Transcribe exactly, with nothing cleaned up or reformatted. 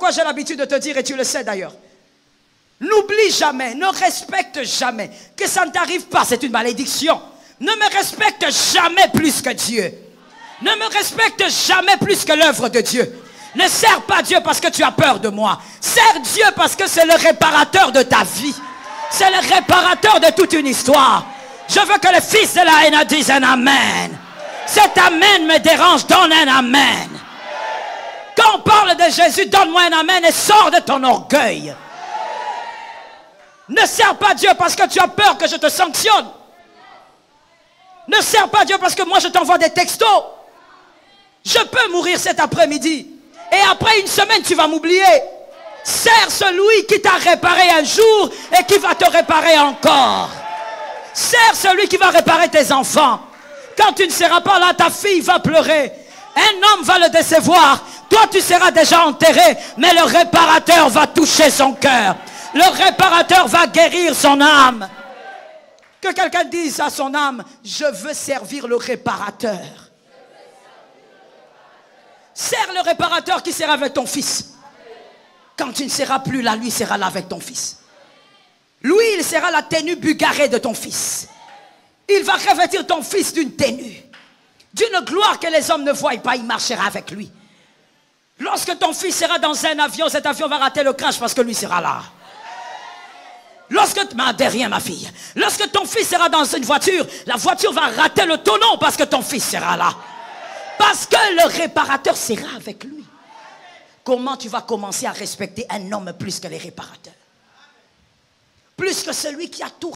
pourquoi j'ai l'habitude de te dire, et tu le sais d'ailleurs, n'oublie jamais, ne respecte jamais. Que ça ne t'arrive pas, c'est une malédiction. Ne me respecte jamais plus que Dieu. Ne me respecte jamais plus que l'œuvre de Dieu. Ne sers pas Dieu parce que tu as peur de moi. Sers Dieu parce que c'est le réparateur de ta vie. C'est le réparateur de toute une histoire. Je veux que le fils de la haine dise un amen. Cet amen me dérange, donne un amen. Quand on parle de Jésus, donne-moi un amen et sors de ton orgueil. Ne sers pas Dieu parce que tu as peur que je te sanctionne. Ne sers pas Dieu parce que moi je t'envoie des textos. Je peux mourir cet après-midi. Et après une semaine tu vas m'oublier. Sers celui qui t'a réparé un jour et qui va te réparer encore. Sers celui qui va réparer tes enfants. Quand tu ne seras pas là, ta fille va pleurer. Un homme va le décevoir. Toi tu seras déjà enterré. Mais le réparateur va toucher son cœur. Le réparateur va guérir son âme. Que quelqu'un dise à son âme, je veux servir le réparateur. Sers le réparateur qui sera avec ton fils. Quand tu ne seras plus là, lui sera là avec ton fils. Lui, il sera la tenue bugarée de ton fils. Il va revêtir ton fils d'une tenue, d'une gloire que les hommes ne voient pas. Il marchera avec lui. Lorsque ton fils sera dans un avion, cet avion va rater le crash parce que lui sera là. Lorsque, mais derrière ma fille, lorsque ton fils sera dans une voiture, la voiture va rater le tonneau parce que ton fils sera là. Parce que le réparateur sera avec lui. Comment tu vas commencer à respecter un homme plus que les réparateurs? Plus que celui qui a tout